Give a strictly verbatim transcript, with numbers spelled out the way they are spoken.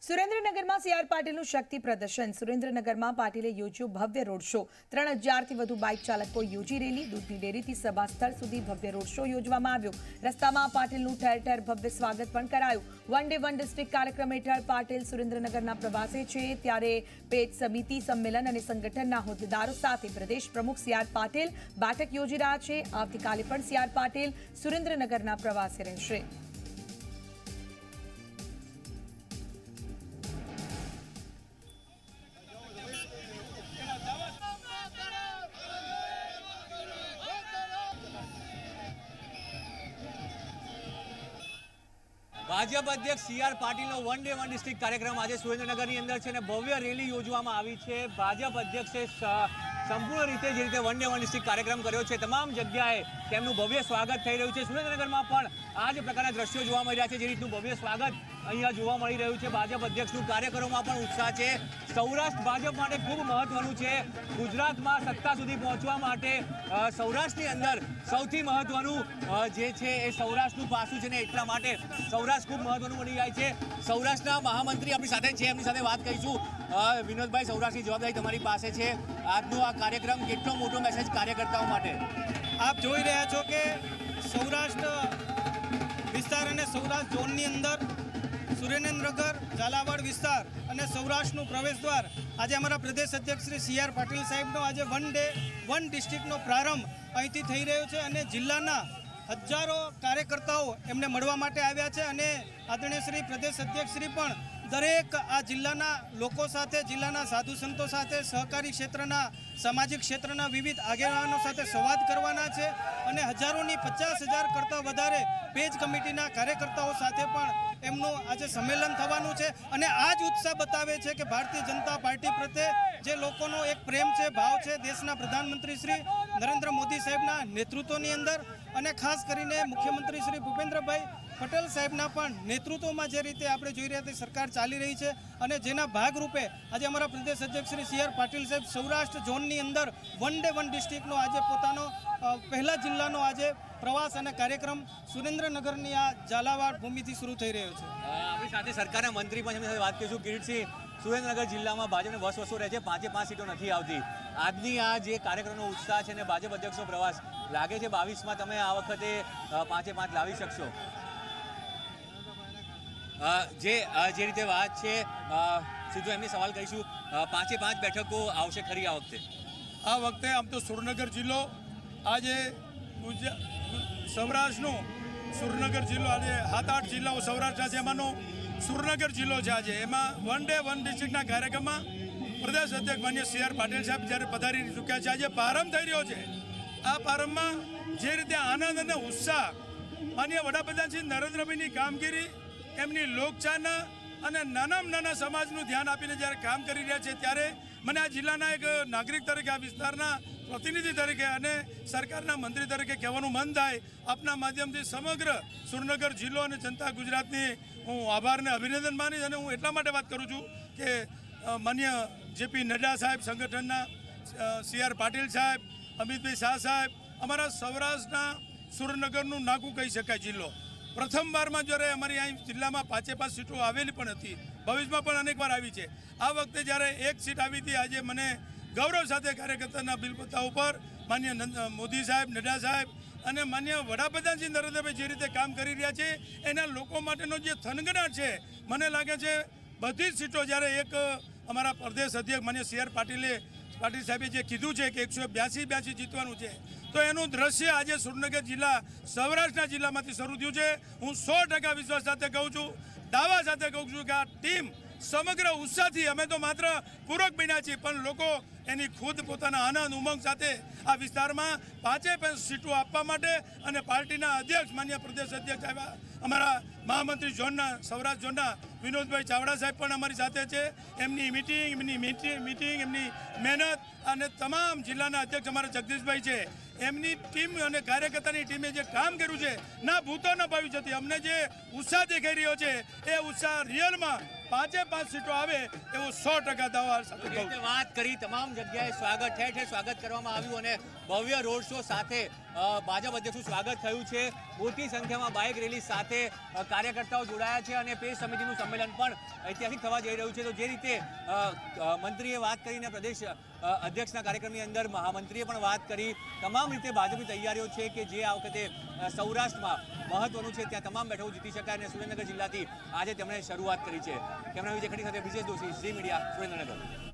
સુરેન્દ્રનગરમાં C R પાટીલનું શક્તિ પ્રદર્શન। સુરેન્દ્રનગરમાં પાટીલે યોજ્યો ભવ્ય રોડ શો। ત્રણ હજારથી વધુ બાઇક ચાલકો યોજી રેલી। દૂધની ડેરીથી સભા સ્થળ સુધી ભવ્ય રોડ શો યોજવામાં આવ્યો। રસ્તામાં પાટીલનું ઠેર ઠેર ભવ્ય સ્વાગત પણ કરાયું। વન ડે વન ડિસ્ટ્રિક્ટ કાર્યક્રમ હેઠળ પાટીલ સુરેન્દ્રનગરના પ્રવાસે છે, ત્યારે પેજ સમિતિ સંમેલન અને સંગઠનના હોદ્દેદારો સાથે પ્રદેશ પ્રમુખ સી આર પાટીલ બેઠક યોજી રહ્યા છે। આવતીકાલે પણ સી આર પાટીલ સુરેન્દ્રનગરના પ્રવાસે રહેશે। ભાજપ અધ્યક્ષ સી આર પાટીલનો વન ડે વન ડિસ્ટ્રિક્ટ કાર્યક્રમ આજે સુરેન્દ્રનગરની અંદર છે અને ભવ્ય રેલી યોજવામાં આવી છે। ભાજપ અધ્યક્ષે સંપૂર્ણ રીતે જે રીતે વન ડે વન ડિસ્ટ્રિક્ટ કાર્યક્રમ કર્યો છે, તમામ જગ્યાએ તેમનું ભવ્ય સ્વાગત થઈ રહ્યું છે। સુરેન્દ્રનગરમાં પણ આ જ પ્રકારના દ્રશ્યો જોવા મળી રહ્યા છે, જે રીતનું ભવ્ય સ્વાગત અહીંયા જોવા મળી રહ્યું છે। ભાજપ અધ્યક્ષનું કાર્યકરોમાં પણ ઉત્સાહ છે। સૌરાષ્ટ્ર ભાજપ માટે ખૂબ મહત્વનું છે। ગુજરાતમાં સત્તા સુધી પહોંચવા માટે સૌરાષ્ટ્રની અંદર સૌથી મહત્વનું જે છે એ સૌરાષ્ટ્રનું પાસું છે ને એટલા માટે સૌરાષ્ટ્ર ખૂબ મહત્વનું બની જાય છે। સૌરાષ્ટ્રના મહામંત્રી આપણી સાથે છે, એમની સાથે વાત કરીશું। વિનોદભાઈ, સૌરાષ્ટ્રની જવાબદારી તમારી પાસે છે। આજનો આ કાર્યક્રમ કેટલો મોટો મેસેજ કાર્યકર્તાઓ માટે? આપ જોઈ રહ્યા છો કે સૌરાષ્ટ્ર વિસ્તાર અને સૌરાષ્ટ્ર ઝોનની અંદર સુરેન્દ્રનગર, ઝાલાવાડ વિસ્તાર અને સૌરાષ્ટ્રનું પ્રવેશદ્વાર આજે અમારા પ્રદેશ અધ્યક્ષ શ્રી સી આર પાટીલ સાહેબનો આજે વન ડે વન ડિસ્ટ્રિક્ટનો પ્રારંભ અહીંથી થઈ રહ્યો છે અને જિલ્લાના હજારો કાર્યકર્તાઓ એમને મળવા માટે આવ્યા છે અને આદરણીય શ્રી પ્રદેશ અધ્યક્ષ શ્રી પણ દરેક આ જિલ્લાના લોકો સાથે, જિલ્લાના સાધુ સંતો સાથે, સહકારી ક્ષેત્રના, સામાજિક ક્ષેત્રના વિવિધ આગેવાનો સાથે સંવાદ કરવાના છે અને હજારોની પચાસ હજાર કરતાં વધારે પેજ કમિટીના કાર્યકર્તાઓ સાથે પણ એમનું આજે સંમેલન થવાનું છે અને આ જ ઉત્સાહ બતાવે છે કે ભારતીય જનતા પાર્ટી પ્રત્યે જે લોકોનો એક પ્રેમ છે, ભાવ છે, દેશના પ્રધાનમંત્રી શ્રી નરેન્દ્ર મોદી સાહેબના નેતૃત્વની અંદર અને ખાસ કરીને મુખ્યમંત્રી શ્રી ભૂપેન્દ્રભાઈ પટેલ સાહેબના પણ નેતૃત્વમાં જે રીતે આપણે જોઈ રહ્યા તે સરકાર ચાલી રહી છે અને જેના ભાગરૂપે આજે અમારા પ્રદેશ અધ્યક્ષ શ્રી સી આર પાટીલ સાહેબ સૌરાષ્ટ્ર ઝોનની અંદર વન ડે વન ડિસ્ટ્રિક્ટનો આજે પોતાનો પહેલા જિલ્લાનો આજે પ્રવાસ અને કાર્યક્રમ સુરેન્દ્રનગરની આ ઝાલાવાડ ભૂમિથી શરૂ થઈ રહ્યો છે। આપણી સાથે સરકારના મંત્રી પણ એમની સાથે વાત કરીશું। કિરીટસિંહ, સુરેન્દ્રનગર જિલ્લામાં ભાજપને વસ વસો રહે છે, પાંચે પાંચ સીટો નથી આવતી। આજની આ જે કાર્યક્રમનો ઉત્સાહ છે અને ભાજપ અધ્યક્ષનો પ્રવાસ લાગે છે બાવીસમાં તમે આ વખતે પાંચે પાંચ લાવી શકશો? જે જે રીતે વાત છે સીધું એમને સવાલ કરીશું, પાંચે પાંચ બેઠકો આવશે ખરી આ વખતે? આ વખતે આમ તો સુરેન્દ્રનગર જિલ્લો આજે સૌરાષ્ટ્રનો સુરેન્દ્રનગર જિલ્લો આજે સાત આઠ જિલ્લાઓ સૌરાષ્ટ્રના છે, એમાંનો સુરેન્દ્રનગર જિલ્લો છે। આજે એમાં વન ડે વન ડિસ્ટ્રિક્ટના કાર્યક્રમમાં પ્રદેશ અધ્યક્ષ માન્ય સી આર પાટીલ સાહેબ જ્યારે પધારી ચૂક્યા છે, આજે પ્રારંભ થઈ રહ્યો છે। આ પ્રારંભમાં જે રીતે આનંદ અને ઉત્સાહ માન્ય વડાપ્રધાન શ્રી નરેન્દ્રભાઈની કામગીરી, એમની લોકચાહના અને નાનામાં નાના સમાજનું ધ્યાન આપીને જ્યારે કામ કરી રહ્યા છે, ત્યારે મને આ જિલ્લાના એક નાગરિક તરીકે, આ વિસ્તારના પ્રતિનિધિ તરીકે અને સરકારના મંત્રી તરીકે કહેવાનું મન થાય, આપના માધ્યમથી સમગ્ર સુરેન્દ્રનગર જિલ્લો અને જનતા ગુજરાતની હું આભારને અભિનંદન માનીશ અને હું એટલા માટે વાત કરું છું કે માન્ય જે પી નડ્ડા સાહેબ, સંગઠનના સી આર પાટીલ સાહેબ, અમિતભાઈ શાહ સાહેબ, અમારા સૌરાષ્ટ્રના સુરેન્દ્રનગરનું નાકું કહી શકાય જિલ્લો। પ્રથમ વારમાં જ્યારે અમારી અહીં જિલ્લામાં પાંચે પાંચ સીટો આવેલી પણ હતી, ભવિષ્યમાં પણ અનેક વાર આવી છે। આ વખતે જ્યારે એક સીટ આવી હતી, આજે મને ગૌરવ સાથે કાર્યકર્તાના બિલપત્તા ઉપર માન્ય મોદી સાહેબ, નડ્ડા સાહેબ અને માન્ય વડાપ્રધાન શ્રી નરેન્દ્રભાઈ જે રીતે કામ કરી રહ્યા છે, એના લોકો માટેનો જે થનગનાટ છે, મને લાગે છે બધી જ સીટો જ્યારે એક અમારા પ્રદેશ અધ્યક્ષ માન્ય સી આર પાટીલે પાટીલ સાહેબે જે કીધું છે કે એકસો બ્યાસી બ્યાસી જીતવાનું છે, તો એનું દ્રશ્ય આજે સુરેન્દ્રનગર જિલ્લા સૌરાષ્ટ્રના જિલ્લામાંથી શરૂ થયું છે। હું સો ટકા વિશ્વાસ સાથે કહું છું, દાવા સાથે કહું છું કે આ ટીમ સમગ્ર ઉત્સાહથી, અમે તો માત્ર પૂરક બન્યા છીએ પણ લોકો એની ખુદ પોતાના આનંદ ઉમંગ સાથે આ વિસ્તારમાં પાંચે પાંચ સીટો આપવા માટે અને પાર્ટીના અધ્યક્ષ માન્ય પ્રદેશ અધ્યક્ષ આવ્યા અમારા મહામંત્રી ઝોનના સૌરાષ્ટ્ર ઝોનના વિનોદભાઈ ચાવડા સાહેબ પણ અમારી સાથે છે। એમની મિટિંગ એમની મિટિંગ એમની મહેનત અને તમામ જિલ્લાના અધ્યક્ષ અમારા જગદીશભાઈ છે, એમની ટીમ અને કાર્યકર્તાની ટીમે જે કામ કર્યું છે, ના ભૂતો ન ભવિષ્યથી અમને જે ઉત્સાહ દેખાઈ રહ્યો છે, એ ઉત્સાહ રિયલમાં પાંચે પાંચ સીટો આવે એવો સો ટકા દાવા સાથે વાત કરી। તમામ જગ્યાએ સ્વાગત, ઠેર ઠેર સ્વાગત કરવામાં આવ્યું અને ભવ્ય રોડ શો સાથે ભાજપ અધ્યક્ષનું સ્વાગત થયું છે। મોટી સંખ્યામાં બાઇક રેલી સાથે અ, કાર્યકર્તાઓ જોડાયા છે અને પેજ સમિતિનું સંમેલન પણ ઐતિહાસિક થવા જઈ રહ્યું છે. તો જે રીતે અ, અ, મંત્રીએ વાત કરીને પ્રદેશ અ, અધ્યક્ષના કાર્યક્રમની અંદર મહામંત્રીએ પણ વાત કરી. તમામ રીતે ભાજપની તૈયારીઓ છે કે જે આ વખતે અ, સૌરાષ્ટ્રમાં મહત્વનું છે, ત્યાં તમામ બેઠકો જીતી શકાય અને સુરેન્દ્રનગર જિલ્લાથી આજે તેમણે શરૂઆત કરી છે. કેમેરા વિજય ખડી સાથે બ્રિજેશ દોશી, ઝી મીડિયા, સુરેન્દ્રનગર.